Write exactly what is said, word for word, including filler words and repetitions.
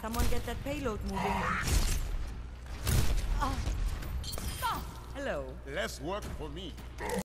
Someone get that payload moving. Hello. Less work for me.